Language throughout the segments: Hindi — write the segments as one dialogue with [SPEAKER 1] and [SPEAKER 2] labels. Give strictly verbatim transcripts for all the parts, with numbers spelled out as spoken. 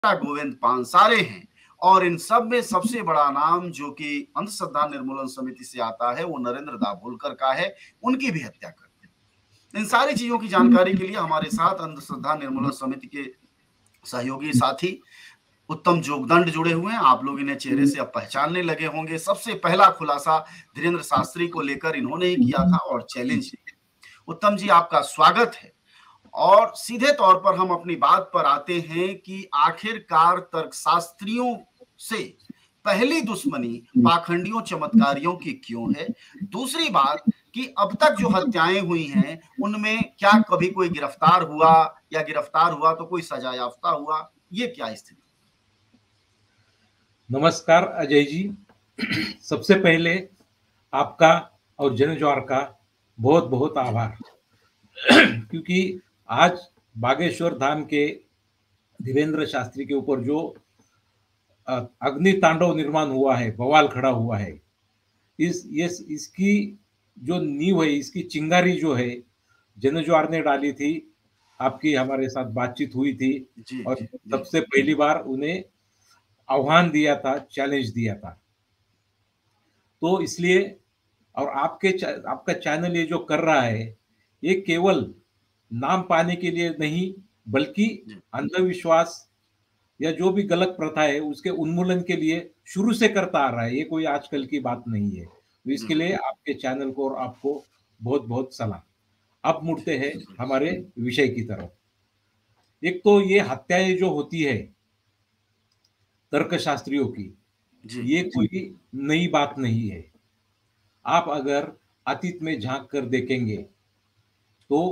[SPEAKER 1] गोविंद पानसारे हैं और इन सब में सबसे बड़ा नाम जो कि अंधश्रद्धा निर्मूलन समिति से आता है वो नरेंद्र दाभोलकर का है। उनकी भी हत्या कर दी। इन सारी चीजों की जानकारी के लिए हमारे साथ अंधश्रद्धा निर्मूलन समिति के सहयोगी साथी उत्तम जोगदंड जुड़े हुए हैं। आप लोग इन्हें चेहरे से अब पहचानने लगे होंगे। सबसे पहला खुलासा धीरेन्द्र शास्त्री को लेकर इन्होंने ही किया था और चैलेंज। उत्तम जी, आपका स्वागत है। और सीधे तौर पर हम अपनी बात पर आते हैं कि आखिरकार तर्कशास्त्रियों से पहली दुश्मनी पाखंडियों चमत्कारियों की क्यों है? दूसरी बात कि अब तक जो हत्याएं हुई हैं उनमें क्या कभी कोई गिरफ्तार हुआ, या गिरफ्तार हुआ तो कोई सजा याफ्ता हुआ? ये क्या स्थिति?
[SPEAKER 2] नमस्कार अजय जी। सबसे पहले आपका और जनज्वार का बहुत बहुत आभार क्योंकि आज बागेश्वर धाम के धीरेन्द्र शास्त्री के ऊपर जो अग्नि तांडव निर्माण हुआ है, बवाल खड़ा हुआ है, इस ये इसकी जो नींव है, इसकी चिंगारी जो है जनज्वार ने डाली थी। आपकी हमारे साथ बातचीत हुई थी
[SPEAKER 1] जी,
[SPEAKER 2] और
[SPEAKER 1] जी,
[SPEAKER 2] सबसे पहली बार उन्हें आह्वान दिया था, चैलेंज दिया था। तो इसलिए और आपके आपका चैनल ये जो कर रहा है ये केवल नाम पाने के लिए नहीं, बल्कि अंधविश्वास या जो भी गलत प्रथा है उसके उन्मूलन के लिए शुरू से करता आ रहा है। ये कोई आजकल की बात नहीं है। तो इसके लिए आपके चैनल को और आपको बहुत बहुत सलाम। अब मुड़ते हैं हमारे विषय की तरफ। एक तो ये हत्याएं जो होती है तर्कशास्त्रियों की, ये कोई नई बात नहीं है। आप अगर अतीत में झांक कर देखेंगे तो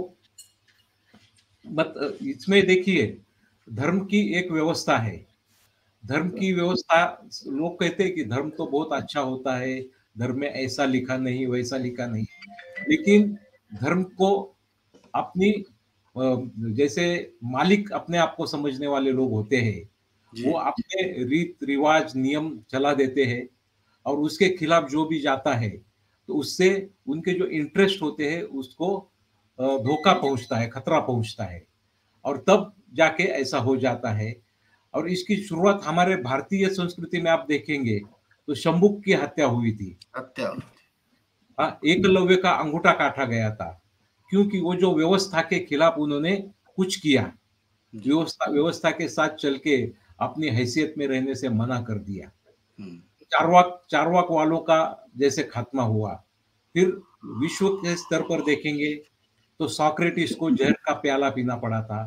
[SPEAKER 2] मत इसमें देखिए, धर्म की एक व्यवस्था है। धर्म की व्यवस्था, लोग कहते हैं कि धर्म तो बहुत अच्छा होता है, धर्म में ऐसा लिखा नहीं, वैसा लिखा नहीं, लेकिन धर्म को अपनी जैसे मालिक अपने आप को समझने वाले लोग होते हैं, वो अपने रीत रिवाज नियम चला देते हैं और उसके खिलाफ जो भी जाता है तो उससे उनके जो इंटरेस्ट होते हैं उसको धोखा पहुंचता है, खतरा पहुंचता है, और तब जाके ऐसा हो जाता है। और इसकी शुरुआत हमारे भारतीय संस्कृति में आप देखेंगे तो शंभुक की हत्या हुई थी।
[SPEAKER 1] हत्या
[SPEAKER 2] हाँ, एकलव्य का अंगूठा काटा गया था क्योंकि वो जो व्यवस्था के खिलाफ उन्होंने कुछ किया, व्यवस्था व्यवस्था के साथ चल के अपनी हैसियत में रहने से मना कर दिया। चारवाक चारवाक वालों का जैसे खात्मा हुआ। फिर विश्व के स्तर पर देखेंगे तो सॉक्रेटिस को जहर का प्याला पीना पड़ा था,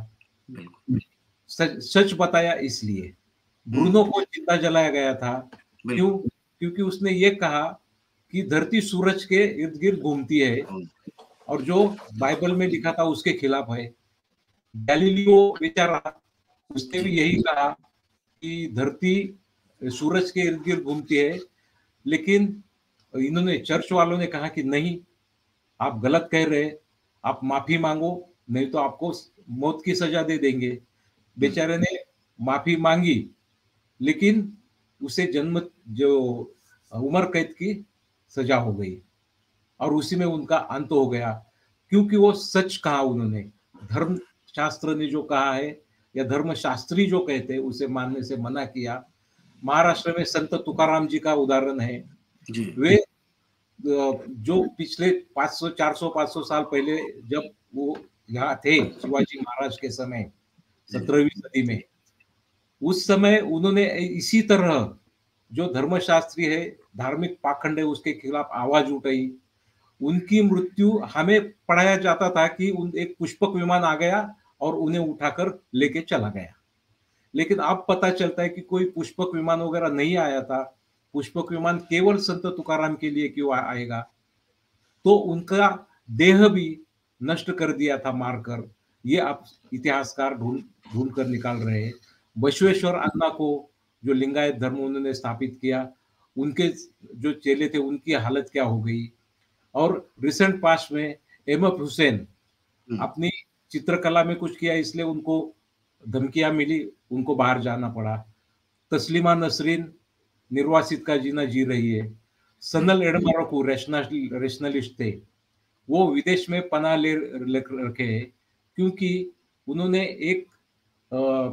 [SPEAKER 2] सच, सच बताया इसलिए। ब्रूनो को जिंदा जलाया गया था, क्यों? क्योंकि उसने ये कहा कि धरती सूरज के इर्द गिर्द घूमती है और जो बाइबल में लिखा था उसके खिलाफ है। गैलीलियो बेचारा, उसने भी यही कहा कि धरती सूरज के इर्द गिर्द घूमती है, लेकिन इन्होंने, चर्च वालों ने कहा कि नहीं, आप गलत कह रहे हैं, आप माफी मांगो, नहीं तो आपको मौत की सजा दे देंगे। बेचारे ने माफी मांगी, लेकिन उसे जन्म जो उम्र कैद की सजा हो गई और उसी में उनका अंत हो गया, क्योंकि वो सच कहा उन्होंने। धर्म शास्त्र ने जो कहा है या धर्मशास्त्री जो कहते हैं उसे मानने से मना किया। महाराष्ट्र में संत तुकाराम जी का उदाहरण है। वे जो पिछले पाँच सौ चार सौ पाँच सौ साल पहले जब वो यहाँ थे, शिवाजी महाराज के समय, सत्रहवीं सदी में, उस समय उन्होंने इसी तरह जो धर्मशास्त्री है, धार्मिक पाखंड है, उसके खिलाफ आवाज उठाई। उनकी मृत्यु हमें पढ़ाया जाता था कि उन एक पुष्पक विमान आ गया और उन्हें उठाकर लेके चला गया, लेकिन अब पता चलता है कि कोई पुष्पक विमान वगैरह नहीं आया था। पुष्पक विमान केवल संत तुकाराम के लिए क्यों आएगा? तो उनका देह भी नष्ट कर दिया था मारकर। ये आप इतिहासकार ढूंढ ढूंढ कर निकाल रहे हैं। बसवेश्वर अण्णा को, जो लिंगायत धर्म उन्होंने स्थापित किया, उनके जो चेले थे उनकी हालत क्या हो गई। और रिसेंट पास्ट में एमएफ हुसैन अपनी चित्रकला में कुछ किया, इसलिए उनको धमकियां मिली, उनको बाहर जाना पड़ा। तस्लीमा नसरीन निर्वासित का जीना जी रही है। सनल एडमारोकू रेशनलिस्ट थे, वो विदेश में पनाह ले रखे हैं क्योंकि उन्होंने एक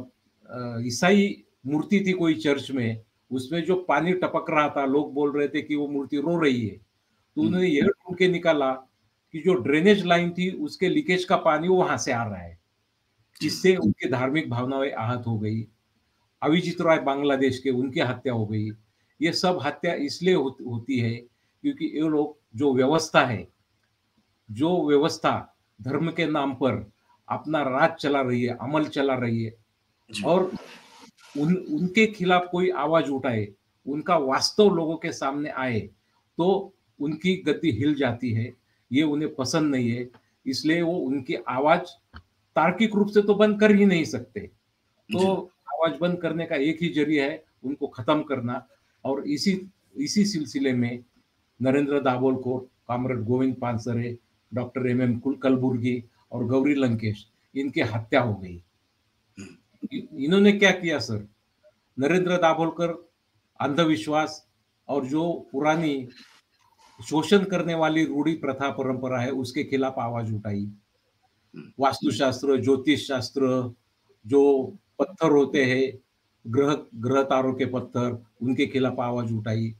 [SPEAKER 2] ईसाई मूर्ति थी कोई चर्च में, उसमें जो पानी टपक रहा था, लोग बोल रहे थे कि वो मूर्ति रो रही है। तो उन्होंने यह ढूंढ के निकाला कि जो ड्रेनेज लाइन थी उसके लीकेज का पानी वो वहां से आ रहा है। इससे उनकी धार्मिक भावनाएं आहत हो गई। अविजित राय बांग्लादेश के, उनकी हत्या हो गई। ये सब हत्या इसलिए हो, होती है क्योंकि ये लोग जो व्यवस्था है, जो व्यवस्था धर्म के नाम पर अपना राज चला रही है, अमल चला रही है, और उन उनके खिलाफ कोई आवाज उठाए, उनका वास्तव लोगों के सामने आए, तो उनकी गद्दी हिल जाती है। ये उन्हें पसंद नहीं है, इसलिए वो उनकी आवाज तार्किक रूप से तो बंद कर ही नहीं सकते। तो आवाज बंद करने का एक ही जरिया है उनको खत्म करना। और इसी इसी सिलसिले में Narendra Dabholkar, comrade Govind Pansare, doctor M M Kalburgi और गौरी लंकेश, इनकी हत्या हो गई। इन्होंने क्या किया सर? नरेंद्र दाभोलकर अंधविश्वास और जो पुरानी शोषण करने वाली रूढ़ी प्रथा परंपरा है उसके खिलाफ आवाज उठाई। वास्तुशास्त्र, ज्योतिष शास्त्र, जो पत्थर होते हैं, ग्रह ग्रह तारों के पत्थर, उनके खिलाफ आवाज उठाई।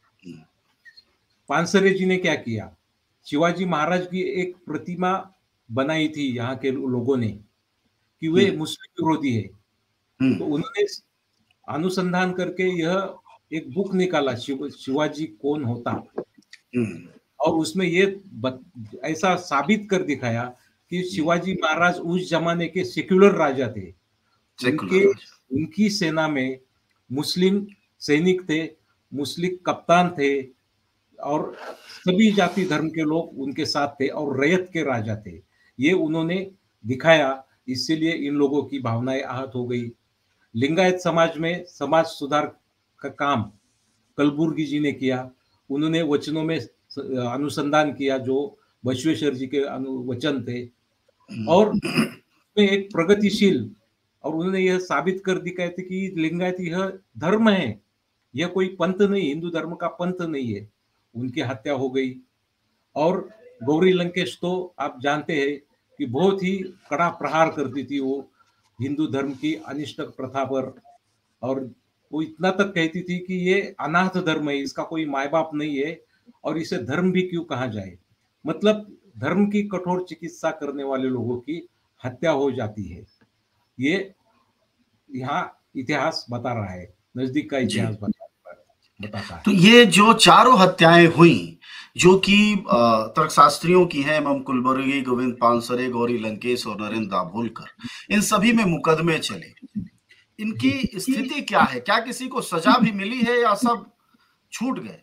[SPEAKER 2] पानसरे जी ने क्या किया? शिवाजी महाराज की एक प्रतिमा बनाई थी यहाँ के लोगों ने कि वे मुस्लिम विरोधी है। तो उन्होंने अनुसंधान करके यह एक बुक निकाला, शिव, शिवाजी कौन होता, और उसमें ये ऐसा साबित कर दिखाया कि शिवाजी महाराज उस जमाने के सेक्युलर राजा थे। उनके उनकी सेना में मुस्लिम सैनिक थे, मुस्लिम कप्तान थे, और सभी जाति धर्म के लोग उनके साथ थे, और रैयत के राजा थे। ये उन्होंने दिखाया, इसीलिए इन लोगों की भावनाएं आहत हो गई। लिंगायत समाज में समाज सुधार का काम कलबुर्गी जी ने किया। उन्होंने वचनों में अनुसंधान किया जो बसवेश्वर जी के वचन थे, और में एक प्रगतिशील, और उन्होंने यह साबित कर दिखाया था कि लिंगायत यह धर्म है, यह कोई पंथ नहीं, हिंदू धर्म का पंथ नहीं है। उनकी हत्या हो गई। और गौरी लंकेश तो आप जानते हैं कि बहुत ही कड़ा प्रहार करती थी वो हिंदू धर्म की अनिष्ट प्रथा पर, और वो इतना तक कहती थी कि ये अनाथ धर्म है, इसका कोई माय बाप नहीं है, और इसे धर्म भी क्यों कहा जाए। मतलब धर्म की कठोर चिकित्सा करने वाले लोगों की हत्या हो जाती है। ये यहाँ इतिहास बता रहा है, नजदीक का इतिहास बता बताता है।
[SPEAKER 1] तो ये जो चारों हत्याएं हुई, जो कि तर्कशास्त्रियों की हैं, एम कुलबर्गी, गोविंद पानसरे, गौरी लंकेश और नरेंद्र दाभोलकर, इन सभी में मुकदमे चले। इनकी स्थिति क्या है? क्या किसी को सजा भी मिली है या सब छूट गए?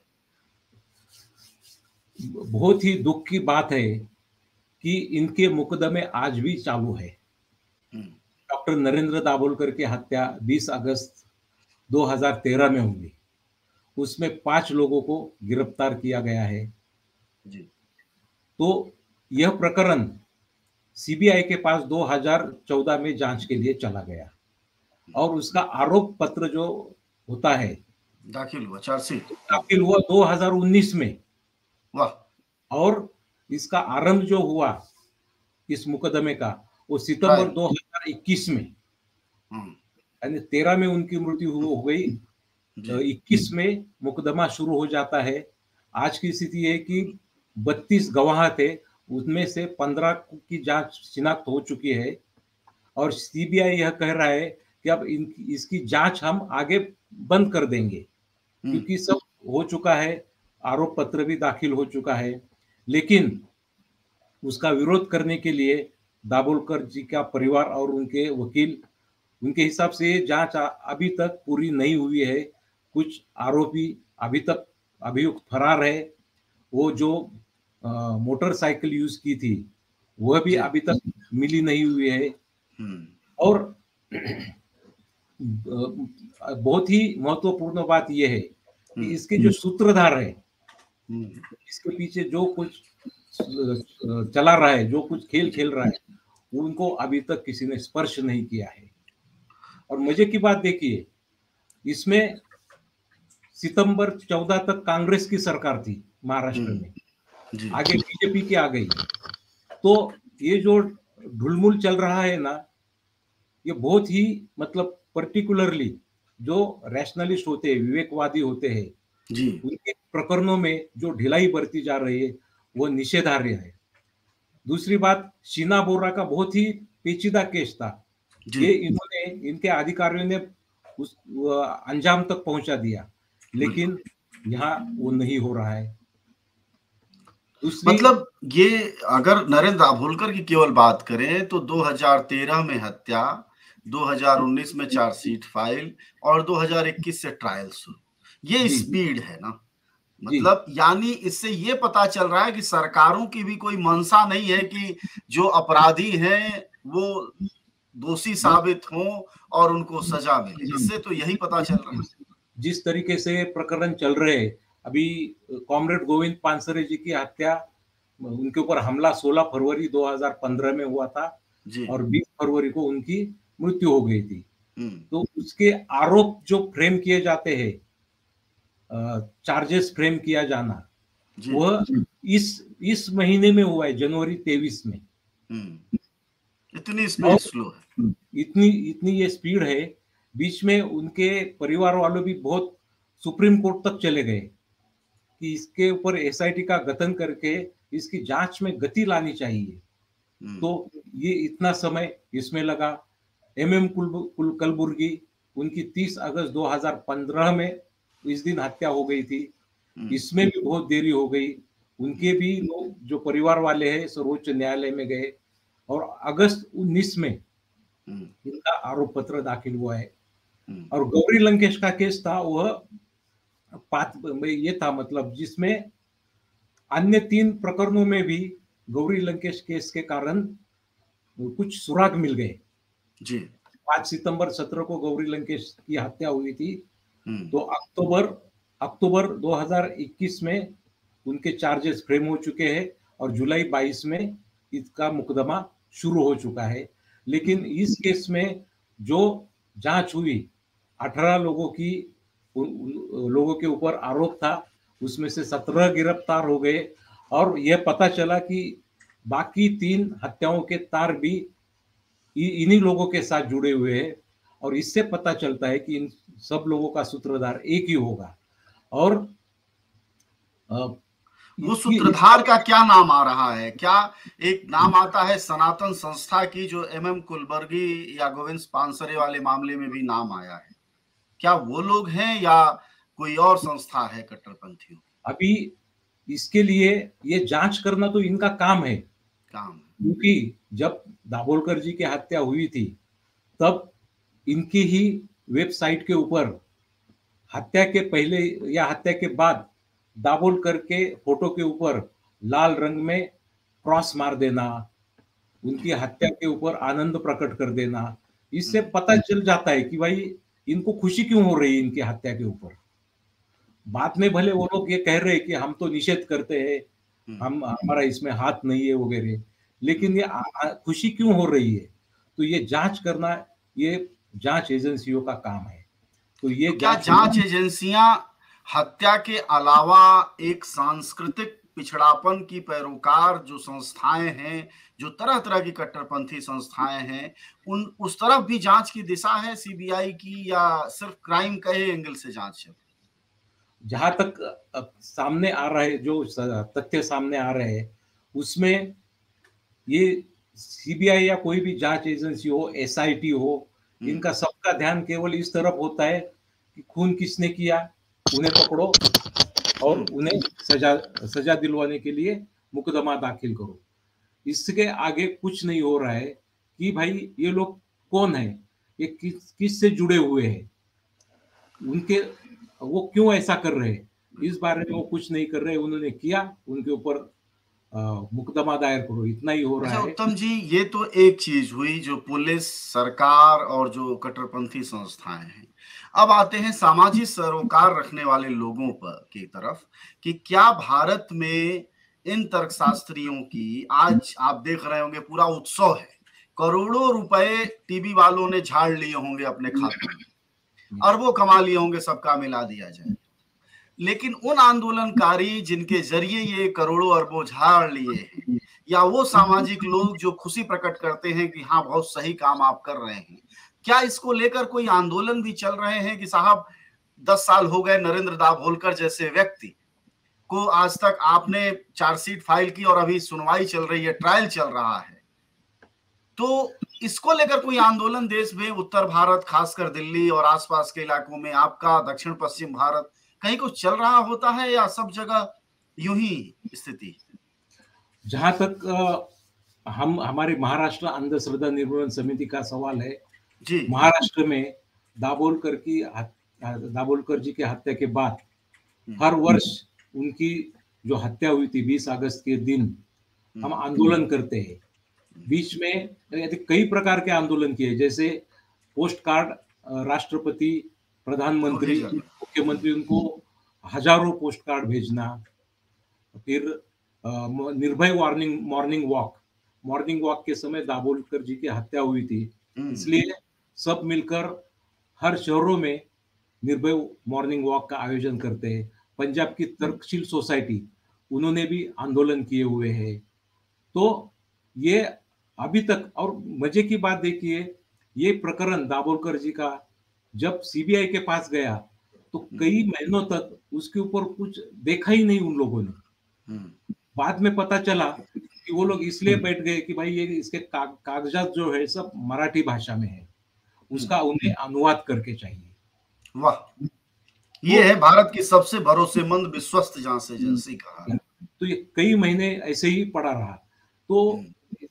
[SPEAKER 2] बहुत ही दुख की बात है कि इनके मुकदमे आज भी चालू है। डॉक्टर नरेंद्र दाभोलकर की हत्या बीस अगस्त दो हज़ार तेरह में हुई। उसमें पांच लोगों को गिरफ्तार किया गया है जी। तो यह प्रकरण सीबीआई के पास दो हज़ार चौदह में जांच के लिए चला गया, और उसका आरोप पत्र जो होता है
[SPEAKER 1] दाखिल हुआ, चार्जशीट
[SPEAKER 2] दाखिल हुआ दो हज़ार उन्नीस में।
[SPEAKER 1] वाह।
[SPEAKER 2] और इसका आरंभ जो हुआ इस मुकदमे का, वो सितंबर दो हज़ार इक्कीस में, यानी तेरह में उनकी मृत्यु हो गई, इक्कीस में मुकदमा शुरू हो जाता है। आज की स्थिति है कि बत्तीस गवाह थे, उसमें से पंद्रह की जांच शिनाख्त हो चुकी है, और सीबीआई यह कह रहा है कि अब इन इसकी जांच हम आगे बंद कर देंगे, क्योंकि सब हो चुका है, आरोप पत्र भी दाखिल हो चुका है। लेकिन उसका विरोध करने के लिए दाभोलकर जी का परिवार और उनके वकील, उनके हिसाब से जांच अभी तक पूरी नहीं हुई है। कुछ आरोपी अभी तक अभियुक्त फरार है। वो जो मोटरसाइकिल यूज की थी वह भी अभी तक मिली नहीं हुई है। और बहुत ही महत्वपूर्ण बात यह है कि इसके जो सूत्रधार है, इसके पीछे जो कुछ चला रहा है, जो कुछ खेल खेल रहा है, उनको अभी तक किसी ने स्पर्श नहीं किया है। और मजे की बात देखिए, इसमें सितंबर चौदह तक कांग्रेस की सरकार थी महाराष्ट्र में, आगे बीजेपी की आ गई। तो ये जो ढुलमुल चल रहा है ना, ये बहुत ही मतलब पर्टिकुलरली जो रैशनलिस्ट होते हैं, विवेकवादी होते हैं,
[SPEAKER 1] जी
[SPEAKER 2] उनके प्रकरणों में जो ढिलाई बरती जा रही है वो निषेधार्ह है। दूसरी बात, शीना बोरा का बहुत ही पेचीदा केस था।
[SPEAKER 1] जी
[SPEAKER 2] ये इन्होंने इनके अधिकारियों ने उस वो अंजाम तक पहुंचा दिया, लेकिन यहाँ वो नहीं हो रहा है। दूसरी
[SPEAKER 1] मतलब ये अगर नरेंद्र दाभोलकर की केवल बात करें तो दो हज़ार तेरह में हत्या, दो हज़ार उन्नीस में चार्जशीट फाइल और दो हज़ार इक्कीस से ट्रायल शुरू। ये
[SPEAKER 2] जी
[SPEAKER 1] स्पीड है ना,
[SPEAKER 2] जी
[SPEAKER 1] मतलब यानी इससे ये पता चल रहा है कि सरकारों की भी कोई मंशा नहीं है कि जो अपराधी हैं वो दोषी साबित हों और उनको सजा मिले। इससे तो यही पता चल रहा है।
[SPEAKER 2] जिस तरीके से प्रकरण चल रहे हैं, अभी कॉमरेड गोविंद पानसरे जी की हत्या, उनके ऊपर हमला सोलह फरवरी दो हज़ार पंद्रह में हुआ था
[SPEAKER 1] जी
[SPEAKER 2] और बीस फरवरी को उनकी मृत्यु हो गई थी।
[SPEAKER 1] हम्म
[SPEAKER 2] तो उसके आरोप जो फ्रेम किए जाते हैं, चार्जेस फ्रेम किया जाना,
[SPEAKER 1] जी
[SPEAKER 2] वह इस इस महीने में हुआ है, जनवरी तेईस में।
[SPEAKER 1] हम्म इतनी
[SPEAKER 2] और
[SPEAKER 1] स्पीड स्लो है।
[SPEAKER 2] इतनी इतनी ये स्पीड है, बीच में उनके परिवार वालों भी बहुत सुप्रीम कोर्ट तक चले गए कि इसके ऊपर एसआईटी का गठन करके इसकी जांच में गति लानी चाहिए।
[SPEAKER 1] हम्म
[SPEAKER 2] तो ये इतना समय इसमें लगा। एमएम कुल कुल कलबुर्गी, उनकी तीस अगस्त दो हज़ार पंद्रह में इस दिन हत्या हो गई थी।
[SPEAKER 1] हम्म
[SPEAKER 2] इसमें भी बहुत देरी हो गई। उनके भी लोग जो परिवार वाले हैं सर्वोच्च न्यायालय में गए और अगस्त उन्नीस में
[SPEAKER 1] हम्म
[SPEAKER 2] इनका आरोप पत्र दाखिल हुआ है।
[SPEAKER 1] हम्म
[SPEAKER 2] और गौरी लंकेश का केस था, वह पात ये था, मतलब जिसमें अन्य तीन प्रकरणों में भी गौरी लंकेश केस के कारण कुछ सुराग मिल गए।
[SPEAKER 1] जी
[SPEAKER 2] पाँच सितंबर सत्रह को गौरी लंकेश की हत्या हुई थी।
[SPEAKER 1] हम्म
[SPEAKER 2] तो अक्टूबर अक्टूबर दो हज़ार इक्कीस में उनके चार्जेस फ्रेम हो चुके हैं और जुलाई बाईस में इसका मुकदमा शुरू हो चुका है। लेकिन इस केस में जो जांच हुई, अठारह लोगों की उन, उन लोगों के ऊपर आरोप था, उसमें से सत्रह गिरफ्तार हो गए और यह पता चला कि बाकी तीन हत्याओं के तार भी इन्हीं लोगों के साथ जुड़े हुए हैं। और इससे पता चलता है कि इन सब लोगों का सूत्रधार एक ही होगा। और
[SPEAKER 1] वो
[SPEAKER 2] इसकी
[SPEAKER 1] सूत्रधार का क्या नाम आ रहा है? क्या एक नाम आता है सनातन संस्था की, जो एमएम कुलबर्गी या गोविंद पानसरे वाले मामले में भी नाम आया है? क्या वो लोग हैं या कोई और संस्था है कट्टरपंथियों?
[SPEAKER 2] अभी इसके लिए ये जांच करना तो इनका काम है,
[SPEAKER 1] काम
[SPEAKER 2] क्योंकि जब दाभोलकर जी की हत्या हुई थी तब इनकी ही वेबसाइट के ऊपर हत्या के पहले या हत्या के बाद दाभोलकर के फोटो के ऊपर लाल रंग में क्रॉस मार देना, उनकी हत्या के ऊपर आनंद प्रकट कर देना, इससे पता चल जाता है कि भाई इनको खुशी क्यों हो रही है इनकी हत्या के ऊपर। बाद में भले वो लोग ये कह रहे हैं कि हम तो निषेध करते हैं, हम हमारा इसमें हाथ नहीं है वगैरह, लेकिन ये आ, आ, खुशी क्यों हो रही है, तो ये जांच करना ये जांच एजेंसियों का काम है। तो ये
[SPEAKER 1] तो क्या
[SPEAKER 2] जांच
[SPEAKER 1] जांच एजेंसियां हत्या के अलावा एक सांस्कृतिक पिछड़ापन की पैरोकार जो संस्थाएं हैं, जो तरह तरह की कट्टरपंथी संस्थाएं हैं, उन उस तरफ भी जांच की दिशा है सीबीआई की, या सिर्फ क्राइम का ही एंगल से जांच है?
[SPEAKER 2] जहां तक सामने आ रहा है, जो तथ्य सामने आ रहे हैं, उसमें ये सीबीआई या कोई भी जांच एजेंसी हो, एसआईटी हो, इनका सबका ध्यान केवल इस तरफ होता है कि खून किसने किया, उन्हें पकड़ो और उन्हें सजा सजा दिलवाने के लिए मुकदमा दाखिल करो। इसके आगे कुछ नहीं हो रहा है कि भाई ये लोग कौन है, ये किस किस से जुड़े हुए हैं, उनके वो क्यों ऐसा कर रहे हैं, इस बारे में वो कुछ नहीं कर रहे। उन्होंने किया, उनके ऊपर मुकदमा दायर करो, इतना ही हो रहा
[SPEAKER 1] अच्छा
[SPEAKER 2] है।
[SPEAKER 1] उत्तम जी, ये तो एक चीज हुई जो पुलिस, सरकार और जो कट्टरपंथी संस्थाएं हैं। अब आते हैं सामाजिक सरोकार रखने वाले लोगों पर की तरफ, कि क्या भारत में इन तर्कशास्त्रियों की, आज आप देख रहे होंगे पूरा उत्सव है, करोड़ों रुपए टीवी वालों ने झाड़ लिए होंगे अपने खातों में, अरबों कमा लिए होंगे, सबका मिला दिया जाए, लेकिन उन आंदोलनकारी जिनके जरिए ये करोड़ों अरबों झाड़ लिए हैं, या वो सामाजिक लोग जो खुशी प्रकट करते हैं कि हाँ बहुत सही काम आप कर रहे हैं, क्या इसको लेकर कोई आंदोलन भी चल रहे हैं कि साहब दस साल हो गए नरेंद्र दाभोलकर जैसे व्यक्ति को, आज तक आपने चार्जशीट फाइल की और अभी सुनवाई चल रही है, ट्रायल चल रहा है, तो इसको लेकर कोई आंदोलन देश में, उत्तर भारत खासकर दिल्ली और आसपास के इलाकों में, आपका दक्षिण पश्चिम भारत, कहीं कुछ चल रहा होता है या सब जगह यूं ही स्थिति?
[SPEAKER 2] जहां तक आ, हम हमारे महाराष्ट्र अंधश्रद्धा निर्मूलन समिति का सवाल है जी, महाराष्ट्र में दाभोलकर की दाभोलकर जी की हत्या के बाद हर वर्ष उनकी जो हत्या हुई थी बीस अगस्त के दिन हम आंदोलन करते हैं। बीच में कई प्रकार के आंदोलन किए, जैसे पोस्ट कार्ड, राष्ट्रपति, प्रधानमंत्री, मुख्यमंत्री उनको हजारों पोस्ट कार्ड भेजना, फिर निर्भय warning morning walk morning walk के समय दाभोलकर जी की हत्या हुई थी, इसलिए सब मिलकर हर शहरों में निर्भय मॉर्निंग वॉक का आयोजन करते हैं। पंजाब की तर्कशील सोसाइटी, उन्होंने भी आंदोलन किए हुए हैं। तो ये अभी तक, और मजे की बात देखिए, ये प्रकरण दाभोलकर जी का जब सीबीआई के पास गया तो कई महीनों तक उसके ऊपर कुछ देखा ही नहीं उन लोगों ने। बाद में पता चला कि वो लोग इसलिए बैठ गए कि भाई ये इसके का, कागजात जो है सब मराठी भाषा में है, उसका उन्हें अनुवाद करके चाहिए।
[SPEAKER 1] वाह, ये है भारत की सबसे भरोसेमंद विश्वस्त जांच एजेंसी कहा।
[SPEAKER 2] तो ये कई महीने ऐसे ही पड़ा रहा। तो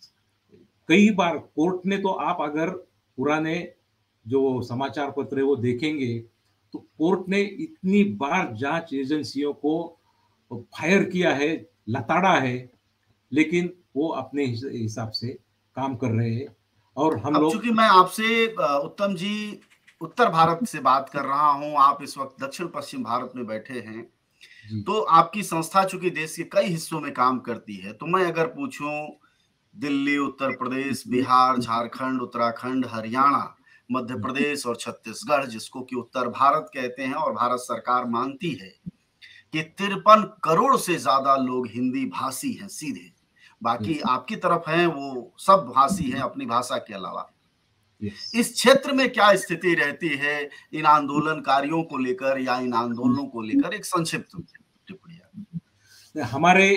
[SPEAKER 2] कई बार कोर्ट ने, तो आप अगर पुराने जो समाचार पत्र है वो देखेंगे तो कोर्ट ने इतनी बार जांच एजेंसियों को फायर किया है, लताड़ा है, लेकिन वो अपने हिसाब से काम कर रहे हैं। और हम लोग,
[SPEAKER 1] चूंकि मैं आपसे उत्तम जी उत्तर भारत से बात कर रहा हूं, आप इस वक्त दक्षिण पश्चिम भारत में बैठे हैं, तो आपकी संस्था चूंकि देश के कई हिस्सों में काम करती है, तो मैं अगर पूछूं दिल्ली, उत्तर प्रदेश, बिहार, झारखंड, उत्तराखंड, हरियाणा, मध्य प्रदेश और छत्तीसगढ़, जिसको कि उत्तर भारत कहते हैं, और भारत सरकार मानती है कि तिरपन करोड़ से ज्यादा लोग हिंदी भाषी हैं सीधे, बाकी आपकी तरफ हैं वो सब भाषी हैं अपनी भाषा के अलावा। इस क्षेत्र में क्या स्थिति रहती है इन आंदोलनकारियों को लेकर या इन आंदोलनों को लेकर, एक संक्षिप्त टिप्पणी?
[SPEAKER 2] हमारे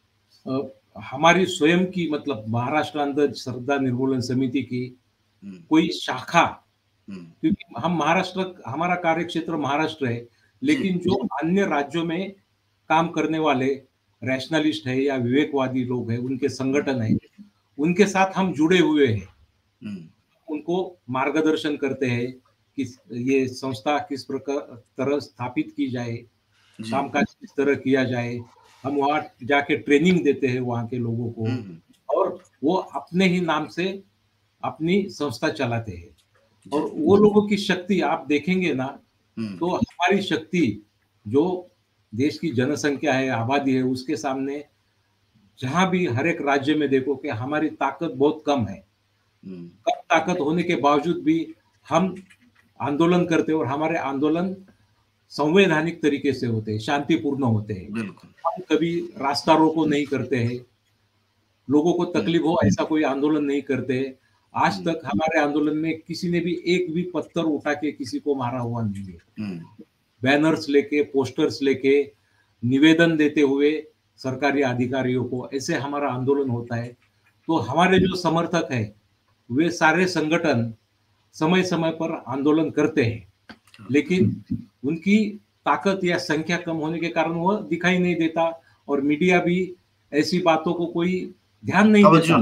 [SPEAKER 2] हमारी स्वयं की, मतलब महाराष्ट्र अंधश्रद्धा निर्मूलन समिति की कोई शाखा, क्योंकि हम महाराष्ट्र, हमारा कार्य क्षेत्र महाराष्ट्र है, लेकिन जो अन्य राज्यों में काम करने वाले रैशनलिस्ट है या विवेकवादी लोग हैं, उनके संगठन है, उनके साथ हम जुड़े हुए हैं। उनको मार्गदर्शन करते हैं कि ये संस्था किस प्रकार तरह स्थापित की जाए, कामकाज किस तरह किया जाए। हम वहाँ जाके ट्रेनिंग देते हैं वहाँ के लोगों को, और वो अपने ही नाम से अपनी संस्था चलाते हैं। और वो लोगों की शक्ति आप देखेंगे ना, तो हमारी शक्ति जो देश की जनसंख्या है, आबादी है, उसके सामने जहां भी हर एक राज्य में देखो कि हमारी ताकत बहुत कम है। कम ताकत होने के बावजूद भी हम आंदोलन करते हैं, और हमारे आंदोलन संवैधानिक तरीके से होते हैं, शांतिपूर्ण होते हैं। हम कभी रास्ता रोको नहीं करते हैं, लोगों को तकलीफ हो ऐसा कोई आंदोलन नहीं करते हैं। आज तक हमारे आंदोलन में किसी ने भी एक भी पत्थर उठा के किसी को मारा हुआ नहीं है। बैनर्स लेके, पोस्टर्स लेके, निवेदन देते हुए सरकारी अधिकारियों को, ऐसे हमारा आंदोलन होता है। तो हमारे जो समर्थक है वे सारे संगठन समय समय पर आंदोलन करते हैं, लेकिन उनकी ताकत या संख्या कम होने के कारण वह दिखाई नहीं देता, और मीडिया भी ऐसी बातों को कोई ध्यान नहीं देता।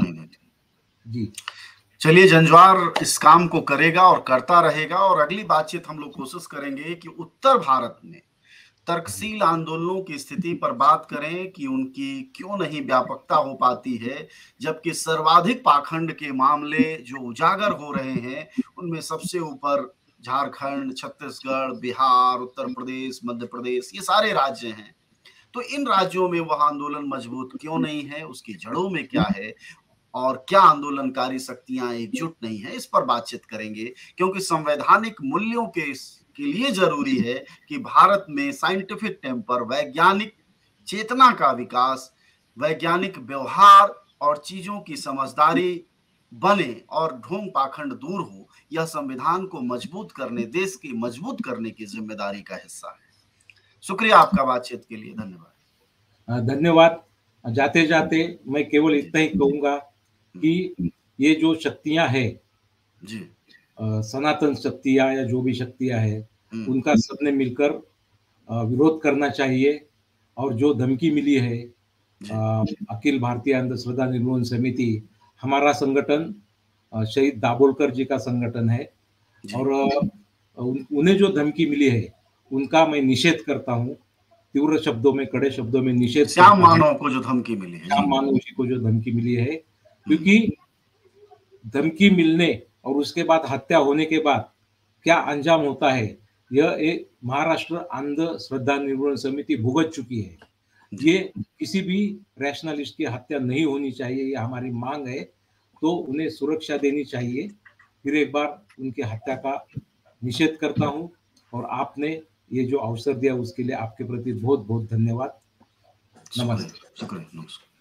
[SPEAKER 1] जी, चलिए, जंजवार इस काम को करेगा और करता रहेगा, और अगली बातचीत हम लोग कोशिश करेंगे कि उत्तर भारत में तर्कशील आंदोलनों की स्थिति पर बात करें कि उनकी क्यों नहीं व्यापकता हो पाती है, जबकि सर्वाधिक पाखंड के मामले जो उजागर हो रहे हैं उनमें सबसे ऊपर झारखंड, छत्तीसगढ़, बिहार, उत्तर प्रदेश, मध्य प्रदेश, ये सारे राज्य हैं। तो इन राज्यों में वह आंदोलन मजबूत क्यों नहीं है, उसकी जड़ों में क्या है, और क्या आंदोलनकारी शक्तियां एकजुट नहीं है, इस पर बातचीत करेंगे। क्योंकि संवैधानिक मूल्यों के के लिए जरूरी है कि भारत में साइंटिफिक टेम्पर, वैज्ञानिक चेतना का विकास, वैज्ञानिक व्यवहार और चीजों की समझदारी बने और ढोंग पाखंड दूर हो, यह संविधान को मजबूत करने, देश की मजबूत करने की जिम्मेदारी का हिस्सा है। शुक्रिया आपका बातचीत के लिए, धन्यवाद।
[SPEAKER 2] धन्यवाद। जाते जाते मैं केवल इतना ही कहूंगा कि ये जो शक्तियां हैं,
[SPEAKER 1] जी,
[SPEAKER 2] सनातन शक्तियां या जो भी शक्तियां हैं, उनका सबने मिलकर विरोध करना चाहिए। और जो धमकी मिली है अखिल भारतीय अंधश्रद्धा निर्मूलन समिति, हमारा संगठन शहीद दाभोलकर जी का संगठन है, और उन्हें जो धमकी मिली है उनका मैं निषेध करता हूं, तीव्र शब्दों में, कड़े शब्दों में निषेध।
[SPEAKER 1] श्याम मानव को जो धमकी मिली है,
[SPEAKER 2] श्याम मानव जी को जो धमकी मिली है, क्योंकि धमकी मिलने और उसके बाद हत्या होने के बाद क्या अंजाम होता है, यह एक महाराष्ट्र अंधश्रद्धा निर्मूलन समिति भुगत चुकी है। ये किसी भी रैशनलिस्ट की हत्या नहीं होनी चाहिए, ये हमारी मांग है। तो उन्हें सुरक्षा देनी चाहिए। फिर एक बार उनकी हत्या का निषेध करता हूं, और आपने ये जो अवसर दिया उसके लिए आपके प्रति बहुत बहुत धन्यवाद। नमस्ते।
[SPEAKER 1] शुक्रिया, नमस्कार।